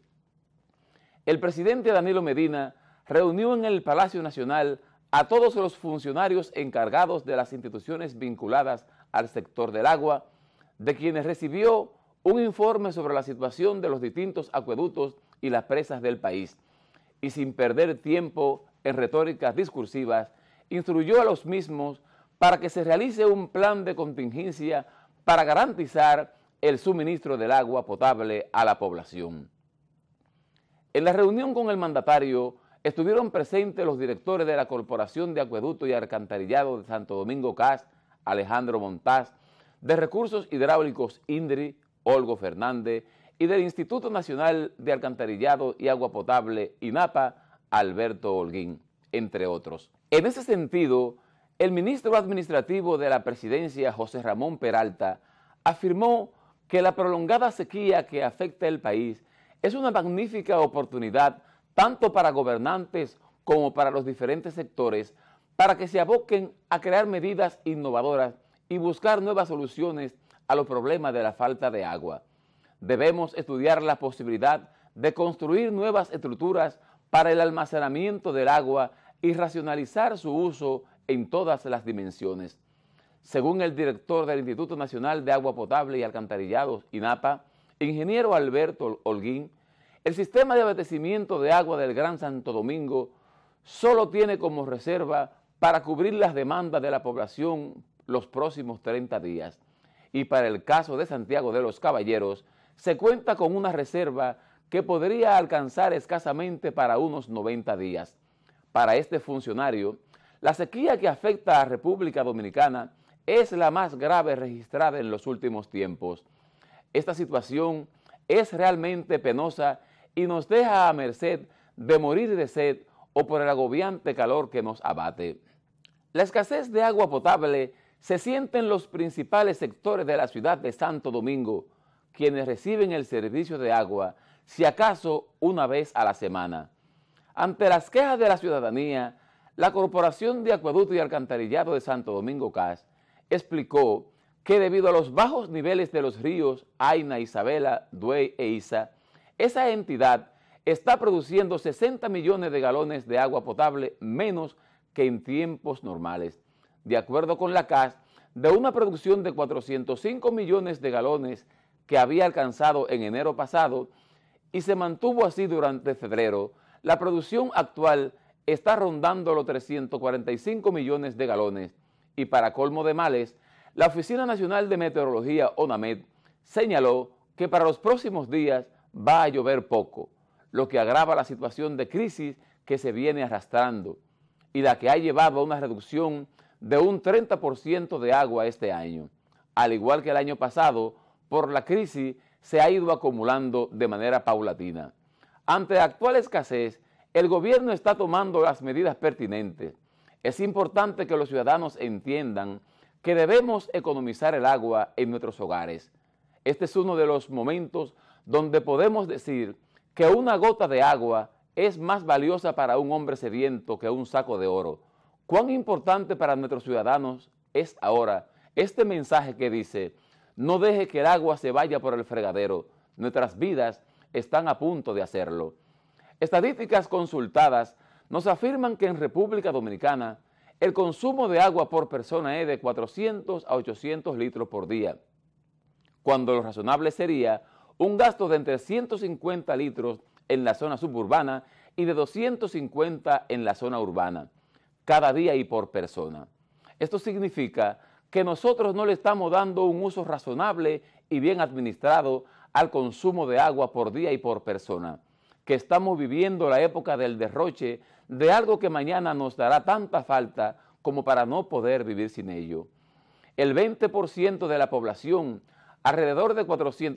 El presidente Danilo Medina reunió en el Palacio Nacional a todos los funcionarios encargados de las instituciones vinculadas al sector del agua, de quienes recibió un informe sobre la situación de los distintos acueductos y las presas del país, y sin perder tiempo en retóricas discursivas, instruyó a los mismos para que se realice un plan de contingencia para garantizar el suministro del agua potable a la población. En la reunión con el mandatario, estuvieron presentes los directores de la Corporación de Acueducto y Alcantarillado de Santo Domingo CAS, Alejandro Montaz, de Recursos Hidráulicos INDRI, Olgo Fernández, y del Instituto Nacional de Alcantarillado y Agua Potable, INAPA, Alberto Holguín, entre otros. En ese sentido, el ministro administrativo de la presidencia, José Ramón Peralta, afirmó que la prolongada sequía que afecta el país es una magnífica oportunidad tanto para gobernantes como para los diferentes sectores para que se aboquen a crear medidas innovadoras y buscar nuevas soluciones a los problemas de la falta de agua. Debemos estudiar la posibilidad de construir nuevas estructuras para el almacenamiento del agua y racionalizar su uso en todas las dimensiones. Según el director del Instituto Nacional de Agua Potable y Alcantarillado, INAPA, ingeniero Alberto Holguín, el sistema de abastecimiento de agua del Gran Santo Domingo solo tiene como reserva para cubrir las demandas de la población los próximos 30 días. Y para el caso de Santiago de los Caballeros, se cuenta con una reserva que podría alcanzar escasamente para unos 90 días. Para este funcionario, la sequía que afecta a República Dominicana es la más grave registrada en los últimos tiempos. Esta situación es realmente penosa y nos deja a merced de morir de sed o por el agobiante calor que nos abate. La escasez de agua potable se siente en los principales sectores de la ciudad de Santo Domingo, quienes reciben el servicio de agua, si acaso una vez a la semana. Ante las quejas de la ciudadanía, la Corporación de Acueducto y Alcantarillado de Santo Domingo CAS explicó que debido a los bajos niveles de los ríos Aina, Isabela, Duey e Isa, esa entidad está produciendo 60 millones de galones de agua potable menos que en tiempos normales. De acuerdo con la CAS, de una producción de 405 millones de galones que había alcanzado en enero pasado y se mantuvo así durante febrero, la producción actual está rondando los 345 millones de galones y para colmo de males, la Oficina Nacional de Meteorología, ONAMED, señaló que para los próximos días va a llover poco, lo que agrava la situación de crisis que se viene arrastrando y la que ha llevado a una reducción de un 30% de agua este año. Al igual que el año pasado, por la crisis se ha ido acumulando de manera paulatina. Ante la actual escasez, el gobierno está tomando las medidas pertinentes. Es importante que los ciudadanos entiendan que debemos economizar el agua en nuestros hogares. Este es uno de los momentos donde podemos decir que una gota de agua es más valiosa para un hombre sediento que un saco de oro. ¿Cuán importante para nuestros ciudadanos es ahora este mensaje que dice: no deje que el agua se vaya por el fregadero, nuestras vidas están a punto de hacerlo? Estadísticas consultadas nos afirman que en República Dominicana el consumo de agua por persona es de 400 a 800 litros por día, cuando lo razonable sería un gasto de entre 150 litros en la zona suburbana y de 250 en la zona urbana, cada día y por persona. Esto significa que nosotros no le estamos dando un uso razonable y bien administrado al consumo de agua por día y por persona, que estamos viviendo la época del derroche de algo que mañana nos dará tanta falta como para no poder vivir sin ello. El 20% de la población, alrededor de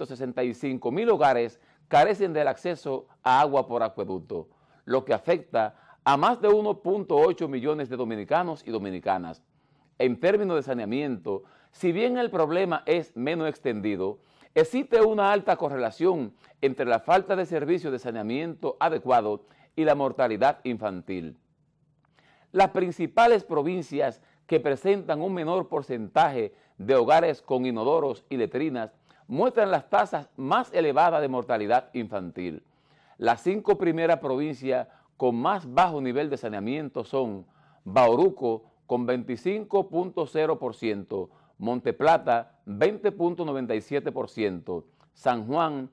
465,000 hogares, carecen del acceso a agua por acueducto, lo que afecta a más de 1.8 millones de dominicanos y dominicanas. En términos de saneamiento, si bien el problema es menos extendido, existe una alta correlación entre la falta de servicios de saneamiento adecuado y la mortalidad infantil. Las principales provincias que presentan un menor porcentaje de hogares con inodoros y letrinas muestran las tasas más elevadas de mortalidad infantil. Las 5 primeras provincias con más bajo nivel de saneamiento son Bauruco con 25.0%, Monteplata 20.97%, San Juan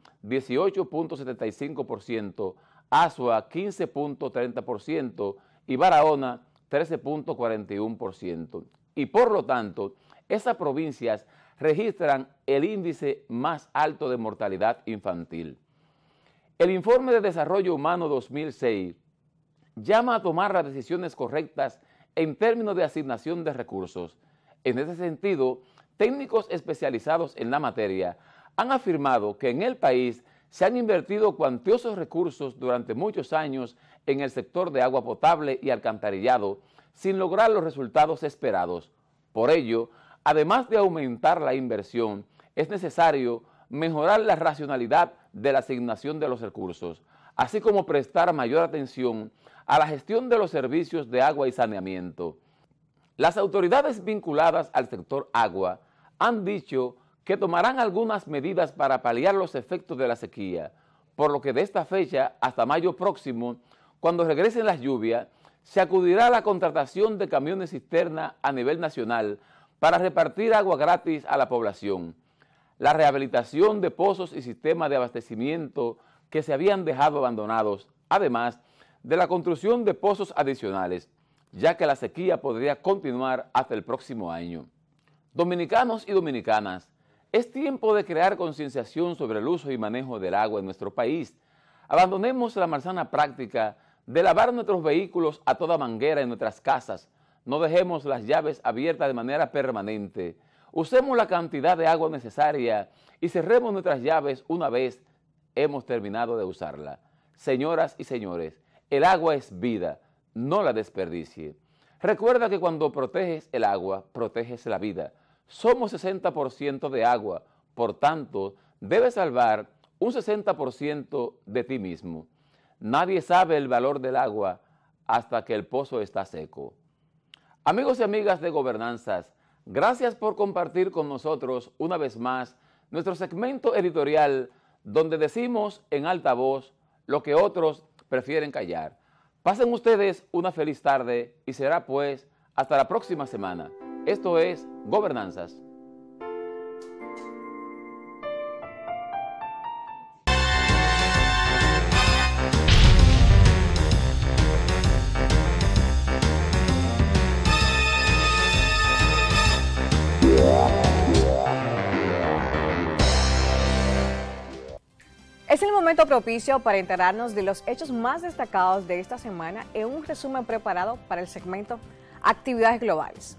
18.75%, Azua 15.30% y Barahona 13.41%. Y por lo tanto, esas provincias registran el índice más alto de mortalidad infantil. El Informe de Desarrollo Humano 2006 llama a tomar las decisiones correctas en términos de asignación de recursos. En ese sentido, técnicos especializados en la materia han afirmado que en el país se han invertido cuantiosos recursos durante muchos años en el sector de agua potable y alcantarillado sin lograr los resultados esperados. Por ello, además de aumentar la inversión, es necesario mejorar la racionalidad de la asignación de los recursos, así como prestar mayor atención a la gestión de los servicios de agua y saneamiento. Las autoridades vinculadas al sector agua han dicho que tomarán algunas medidas para paliar los efectos de la sequía, por lo que de esta fecha hasta mayo próximo, cuando regresen las lluvias, se acudirá a la contratación de camiones cisterna a nivel nacional para repartir agua gratis a la población, la rehabilitación de pozos y sistemas de abastecimiento que se habían dejado abandonados, además de la construcción de pozos adicionales, ya que la sequía podría continuar hasta el próximo año. Dominicanos y dominicanas, es tiempo de crear concienciación sobre el uso y manejo del agua en nuestro país. Abandonemos la malsana práctica de lavar nuestros vehículos a toda manguera en nuestras casas. No dejemos las llaves abiertas de manera permanente. Usemos la cantidad de agua necesaria y cerremos nuestras llaves una vez hemos terminado de usarla. Señoras y señores, el agua es vida, no la desperdicie. Recuerda que cuando proteges el agua, proteges la vida. Somos 60% de agua, por tanto, debes salvar un 60% de ti mismo. Nadie sabe el valor del agua hasta que el pozo está seco. Amigos y amigas de Gobernanzas, gracias por compartir con nosotros una vez más nuestro segmento editorial donde decimos en alta voz lo que otros prefieren callar. Pasen ustedes una feliz tarde y será pues hasta la próxima semana. Esto es Gobernanzas. Es el momento propicio para enterarnos de los hechos más destacados de esta semana en un resumen preparado para el segmento Actividades Globales.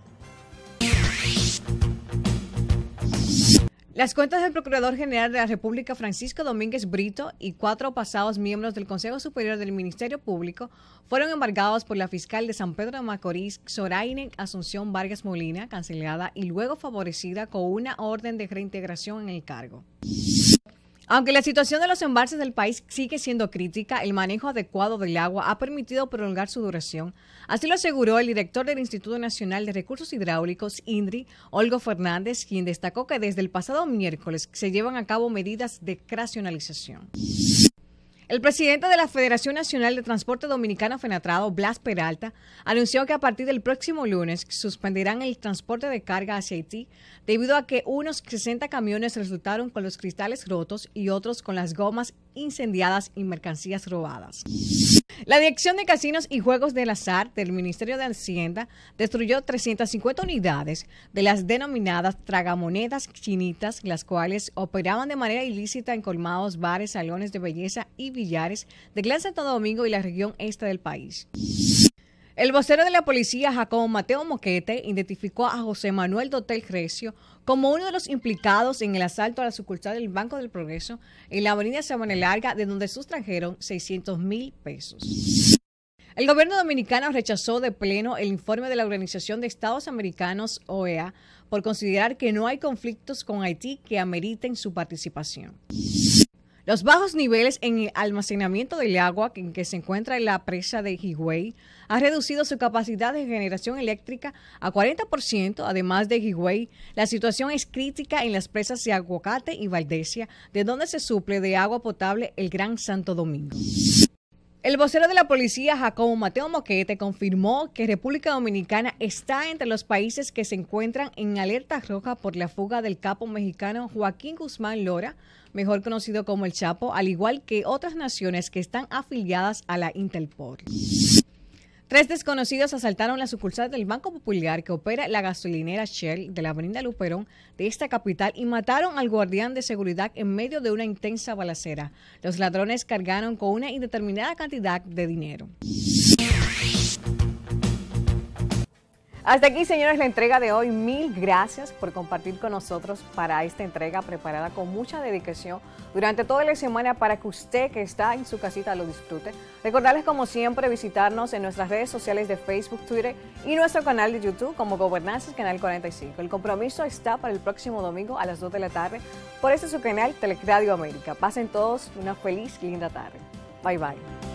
Las cuentas del Procurador General de la República, Francisco Domínguez Brito, y 4 pasados miembros del Consejo Superior del Ministerio Público fueron embargados por la fiscal de San Pedro de Macorís, Zoraine Asunción Vargas Molina, cancelada y luego favorecida con una orden de reintegración en el cargo. Aunque la situación de los embalses del país sigue siendo crítica, el manejo adecuado del agua ha permitido prolongar su duración. Así lo aseguró el director del Instituto Nacional de Recursos Hidráulicos, INDRI, Olgo Fernández, quien destacó que desde el pasado miércoles se llevan a cabo medidas de racionalización. El presidente de la Federación Nacional de Transporte Dominicano FENATRADO, Blas Peralta, anunció que a partir del próximo lunes suspenderán el transporte de carga hacia Haití debido a que unos 60 camiones resultaron con los cristales rotos y otros con las gomas incendiadas y mercancías robadas. La Dirección de Casinos y Juegos del Azar del Ministerio de Hacienda destruyó 350 unidades de las denominadas tragamonedas chinitas, las cuales operaban de manera ilícita en colmados, bares, salones de belleza y billares de Gran Santo Domingo y la región este del país. El vocero de la policía, Jacobo Mateo Moquete, identificó a José Manuel Dotel Recio como uno de los implicados en el asalto a la sucursal del Banco del Progreso en la avenida Sabana Larga, de donde sustrajeron 600,000 pesos. El gobierno dominicano rechazó de pleno el informe de la Organización de Estados Americanos, OEA, por considerar que no hay conflictos con Haití que ameriten su participación. Los bajos niveles en el almacenamiento del agua en que se encuentra en la presa de Higüey ha reducido su capacidad de generación eléctrica a 40%. Además de Higüey, la situación es crítica en las presas de Aguacate y Valdesia, de donde se suple de agua potable el Gran Santo Domingo. El vocero de la policía, Jacobo Mateo Moquete, confirmó que República Dominicana está entre los países que se encuentran en alerta roja por la fuga del capo mexicano Joaquín Guzmán Lora, mejor conocido como El Chapo, al igual que otras naciones que están afiliadas a la Interpol. 3 desconocidos asaltaron la sucursal del Banco Popular que opera la gasolinera Shell de la avenida Luperón de esta capital y mataron al guardián de seguridad en medio de una intensa balacera. Los ladrones cargaron con una indeterminada cantidad de dinero. Hasta aquí, señores, la entrega de hoy. Mil gracias por compartir con nosotros para esta entrega preparada con mucha dedicación durante toda la semana para que usted que está en su casita lo disfrute. Recordarles, como siempre, visitarnos en nuestras redes sociales de Facebook, Twitter y nuestro canal de YouTube como Gobernanzas Canal 45. El compromiso está para el próximo domingo a las 2 de la tarde por este su canal Teleradio América. Pasen todos una feliz y linda tarde. Bye, bye.